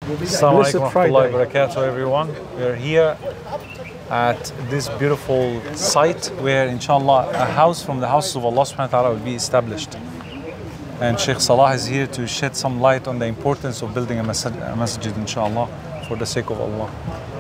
Assalamu alaikum wa rahmatullahi wa barakatuh, everyone. We are here at this beautiful site where, inshallah, a house from the houses of Allah subhanahu wa ta'ala will be established. And Sheikh Salah is here to shed some light on the importance of building a masjid, inshallah, for the sake of Allah.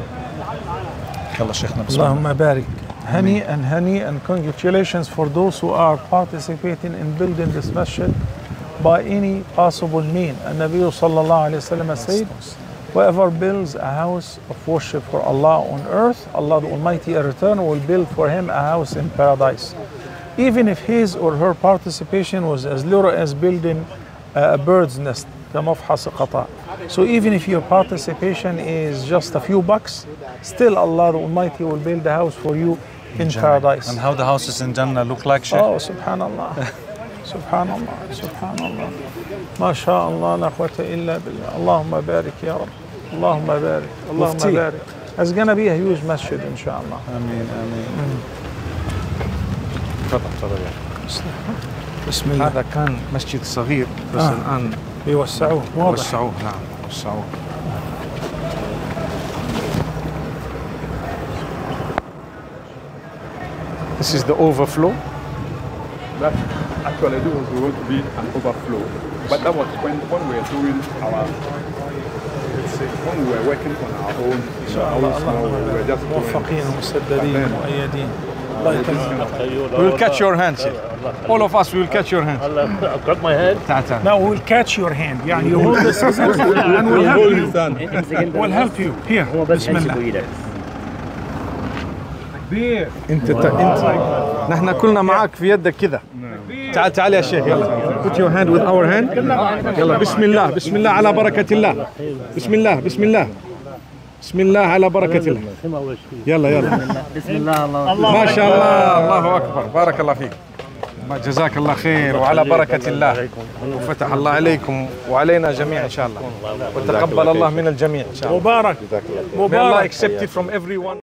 Allahumma barik. Hani and congratulations for those who are participating in building this masjid by any possible means. And Nabi sallallahu alayhi wa sallam said, whoever builds a house of worship for Allah on earth, Allah the Almighty in return will build for him a house in paradise. Even if his or her participation was as little as building a bird's nest. So even if your participation is just a few bucks, still Allah the Almighty will build a house for you in paradise. And how the houses in Jannah look like, Sheikh? Oh, subhanallah. Subhanallah, subhanallah. MashaAllah, la quwwata illa billah. Allahumma barik ya Rabb. Allahumma barik. Allahumma barik. It's going to be a huge masjid, inshallah. Ameen, ameen. تفضل يا بسم الله. هذا كان مسجد صغير بس الآن بيوسعوه. وسعوه. نعم وسعوه. This is the overflow. That actually this was going to be an overflow, but that was when we were doing our, when we were working on our own, we were just موفقين ومسددين مؤيدين. We will catch your hands here. All of us, we will catch your hands. I'll grab my hand. Now we'll catch your hand. يعني you hold the scissors and we'll help you. We'll help you. Here. بسم الله. انت نحن كلنا معك في يدك كذا. تعال يا شيخ يلا. Put your hand with our hand. يلا بسم الله بسم الله على بركة الله. بسم الله بسم الله. بسم الله على بركة الله. يلا بسم الله ما شاء الله الله أكبر بارك الله فيك. جزاك الله خير وعلى بركة الله وفتح الله عليكم وعلينا جميعا إن شاء الله وتقبل الله من الجميع إن شاء الله. مبارك. May Allah accept it from everyone.